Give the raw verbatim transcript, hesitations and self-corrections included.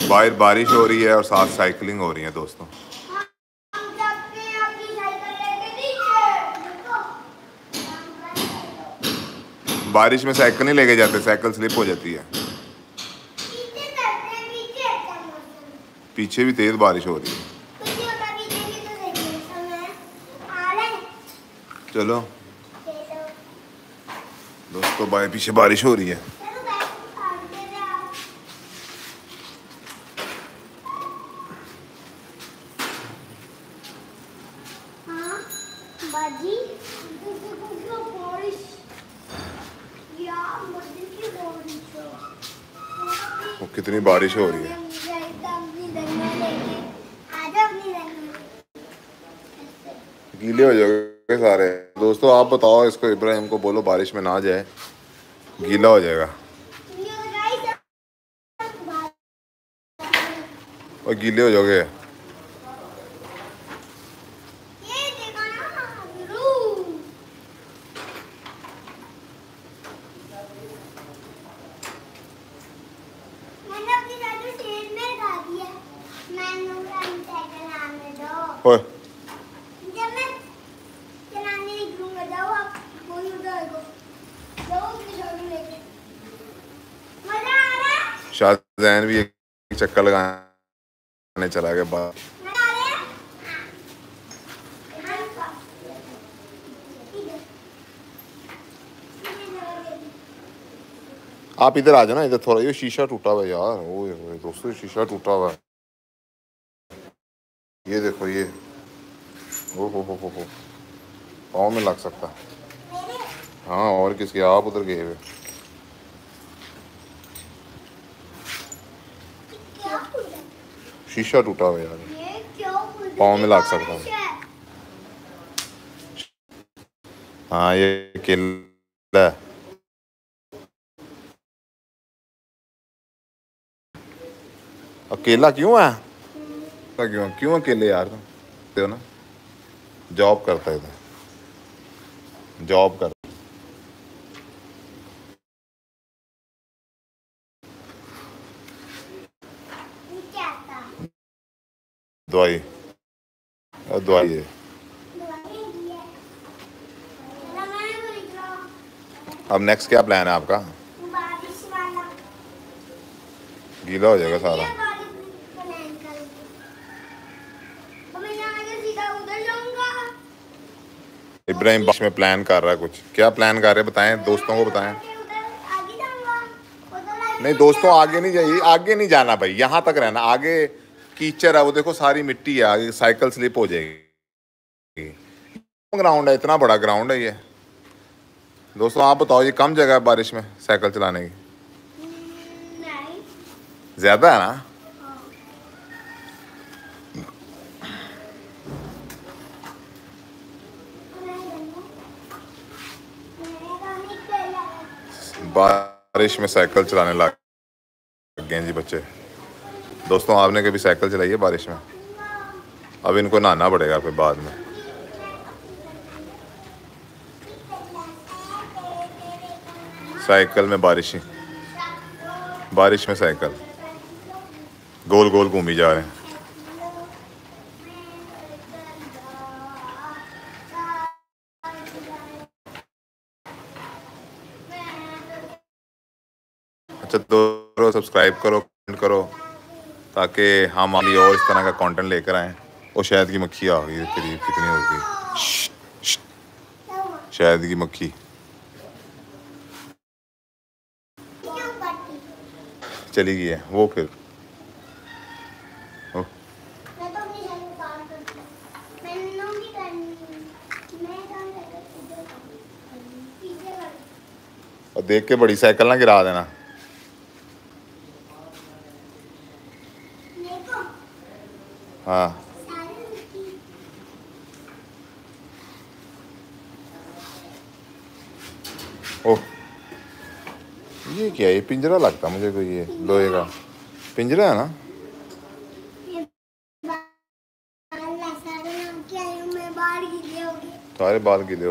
बाहर बारिश हो रही है और साथ साइकिलिंग हो रही है दोस्तों। बारिश में साइकिल नहीं लेके जाते, साइकिल स्लिप हो जाती है। पीछे भी तेज बारिश हो रही है। चलो दोस्तों, बाएं पीछे बारिश हो रही है। वो कितनी बारिश हो रही है। गीले हो जाओगे सारे। दोस्तों आप बताओ इसको, इब्राहिम को बोलो बारिश में ना जाए, गीला हो जाएगा और गीले हो जाओगे। ओए शाहजैन भी एक चक्कर लगाने चला गया बाहर। आप इधर आ जाओ ना, इधर थोड़ा। ये शीशा टूटा हुआ है यार, ओए ओए दोस्तों शीशा टूटा हुआ है। ये देखो ये, ओ हो हो हो हो पाँव में लग सकता है। हाँ और किसके, आप उधर गए हुए। शीशा टूटा हुआ यार, पाँव में लग सकता है। हाँ ये केला है। अकेला क्यों है? क्यों क्यों अकेले यार? तुम हो ना, जॉब करता है इधर, जॉब कर। दवाई दवाई है। अब नेक्स्ट क्या प्लान है आपका? गीला हो जाएगा सारा। इब्राहिम बारिश में प्लान कर रहा है कुछ। क्या प्लान कर रहे हैं बताएं, दोस्तों को बताएं। नहीं दोस्तों आगे नहीं जाइए, आगे नहीं जाना भाई, यहाँ तक रहना। आगे कीचड़ है, वो देखो सारी मिट्टी है, आगे साइकिल स्लिप हो जाएगी। ग्राउंड है, इतना बड़ा ग्राउंड है ये। दोस्तों आप बताओ, ये कम जगह है बारिश में साइकिल चलाने की? ज्यादा है ना? बारिश में साइकिल चलाने लग गए जी बच्चे। दोस्तों आपने कभी साइकिल चलाई है बारिश में? अब इनको नहाना पड़ेगा फिर बाद में। साइकिल में बारिश, बारिश में साइकिल गोल गोल घूमी जा रहे हैं। अच्छा दोस्तों सब्सक्राइब करो, कमेंट करो, ताकि हम आगे और इस तरह का कंटेंट लेकर आएँ। और शहद की मक्खी आ गई, करीब कितनी हो गई शहद की मक्खी। चली गई है वो फिर। और देख के बड़ी साइकिल ना गिरा देना। हाँ ओह ये क्या है? ये पिंजरा लगता मुझे कोई, ये लोहे का पिंजरा है ना? सारे बाल गीले हो गए।